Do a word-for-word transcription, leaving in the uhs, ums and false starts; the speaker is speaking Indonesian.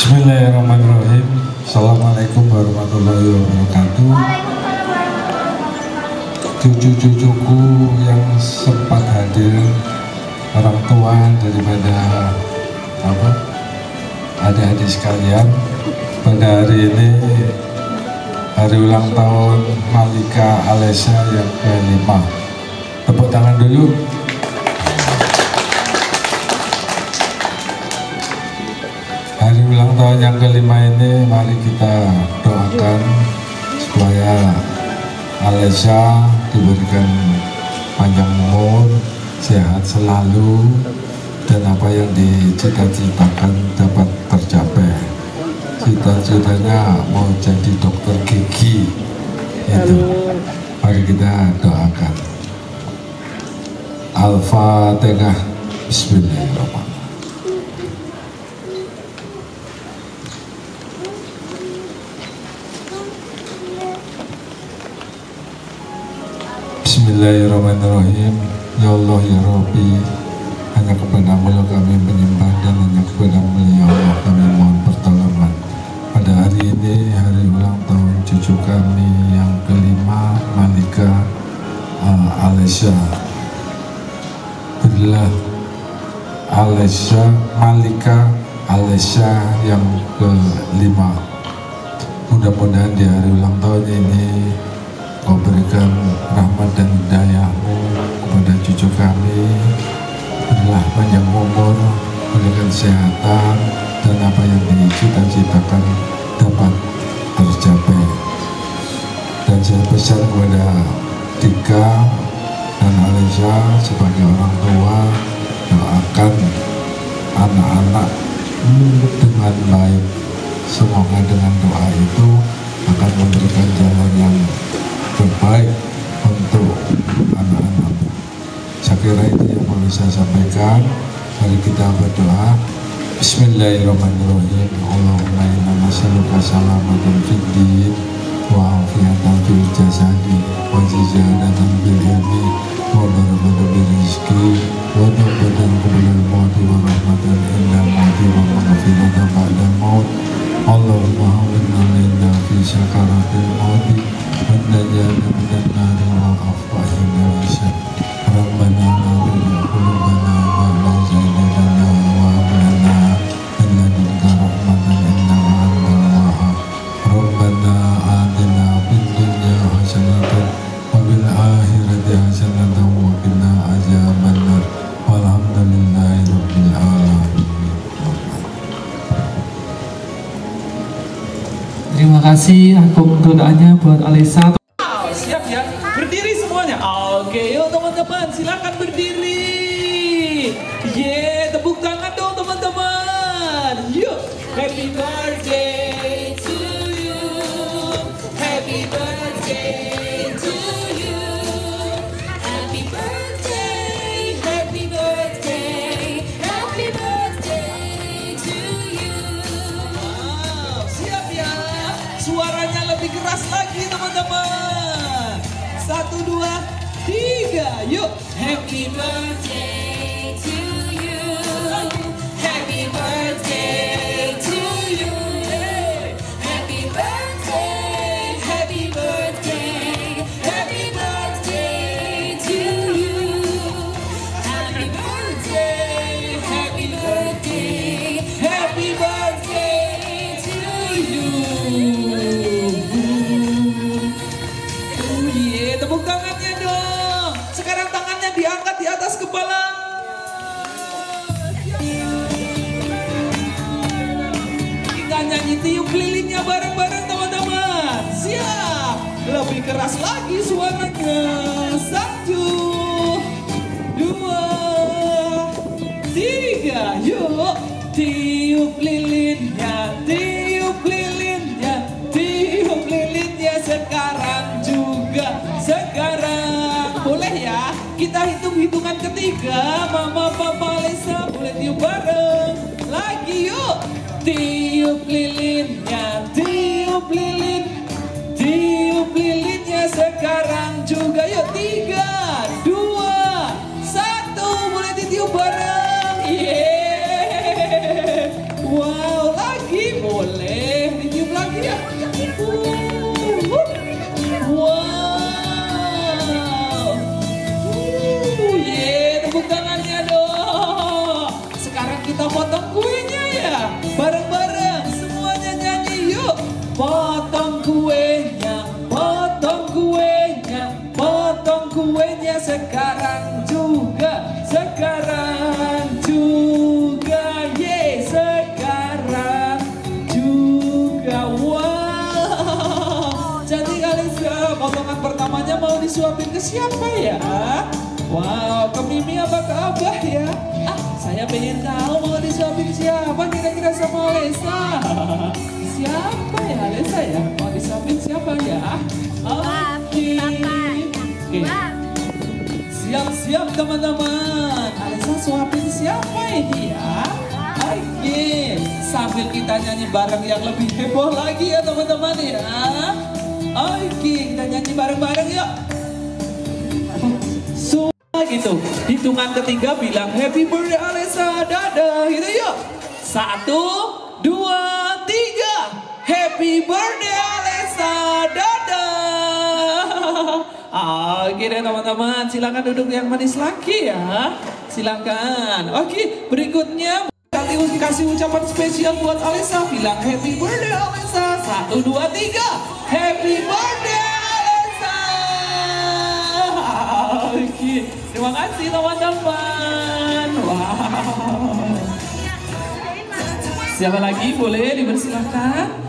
Bismillahirrahmanirrahim. Assalamualaikum warahmatullahi wabarakatuh. Cucu-cucuku yang sempat hadir, orang tua daripada apa adik-adik sekalian, pada hari ini hari ulang tahun Malika Alesha yang kelima. Tepuk tangan dulu. Hari ulang tahun yang kelima ini mari kita doakan supaya Alesha diberikan panjang umur, sehat selalu, dan apa yang dicita-citakan dapat tercapai. Cita-citanya mau jadi dokter gigi, itu mari kita doakan. Al-Fatihah. Bismillahirrahmanirrahim. Bismillahirrahmanirrahim. Ya Allah ya Rabbi, hanya kepadamu lah kami menyembah dan hanya kepadamu ya Allah kami mohon pertolongan. Pada hari ini hari ulang tahun cucu kami yang kelima, Malika uh, Alesha. Berilah Alesha Malika Alesha yang kelima. Mudah-mudahan di hari ulang tahun ini Kau berikan rahmat dan hidayah-Mu kepada cucu kami. Berilah panjang umur, berikan kesehatan, dan apa yang dicita-citakan dapat tercapai. Dan saya pesan kepada Dika dan Alesha sebagai orang tua, doakan anak-anakmu dengan baik. Semoga dengan doa itu akan memberikan jalan yang terbaik untuk anak-anak. Saya kira itu yang boleh saya sampaikan. Mari kita berdoa. Bismillahirrahmanirrahim. Allahumma inna nas'aluka salamatan fid din wa afiyatan fil jasadi wa ziyadatan bil ilmi wa barakatan bil rizqi wa tawbatan qabla al-mauti wa rahmatan indal mauti wa maghfiratan ba'dal maut. Allahumma hawwin alaina fi sakaratil mauti Wadajana minannari wa afwahina wisa Rabbana la qulubana ba'da zaidana wa ablana min ladunka rahmatan innaka antal wahhab. Rabbana atina fid dunya hasanatan wa fil akhirati hasanatan wa qina azabannar. Walhamdulillahi rabbil alamin. Terima kasih Agung untuk doanya buat Alesha. Siap ya? Berdiri semuanya. Oke, yuk teman-teman, silakan berdiri. Ye, tepuk tangan dong teman-teman. Yuk, happy birthday to you. Happy birthday to you. Happy birthday, happy birthday, happy birthday to you. Wow, siap ya? Suaranya lebih keras lagi teman-teman. Satu, dua, tiga, yuk. Happy birthday to you. Happy birthday to you. Happy birthday, happy birthday, happy birthday to you. Happy birthday, happy birthday, happy birthday to you. Tepuk tangannya dong. Sekarang tangannya diangkat di atas kepala. Kita nyanyi tiup lilinnya bareng-bareng teman-teman. Siap. Lebih keras lagi suaranya. Satu, dua, tiga. Yuk. Tiup lilinnya, tiup lilinnya, tiup lilinnya sekarang juga. Sekarang boleh ya kita hitung-hitungan ketiga. Mama papa Alesha boleh tiup bareng lagi yuk. Tiup lilinnya, tiup lilin, tiup lilinnya sekarang juga. Yuk, tiga, dua, satu, boleh ditiup bareng. Yeay. Wow, lagi disuapin ke siapa ya? Wow, ke Mimi apa ke Abah ya? Ah, saya pengen tahu mau disuapin siapa kira-kira sama Alessa. Siapa ya Alessa ya? Mau disuapin siapa ya? Oke. Oke. Siap-siap teman-teman. Alessa suapin siapa ini ya? Oke. Sambil kita nyanyi bareng yang lebih heboh lagi ya teman-teman ya. Oke, kita nyanyi bareng-bareng yuk. Semua gitu. Hitungan ketiga bilang happy birthday Alessa, dadah gitu yuk. Satu, dua, tiga. Happy birthday Alessa, dadah. Oke deh teman-teman, silakan duduk yang manis lagi ya. Silakan. Oke, berikutnya nanti kasih ucapan spesial buat Alessa. Bilang happy birthday Alessa. Satu, dua, tiga. Happy birthday Alessa. Oke, terima kasih teman-teman. Wow. Siapa lagi boleh dipersilakan?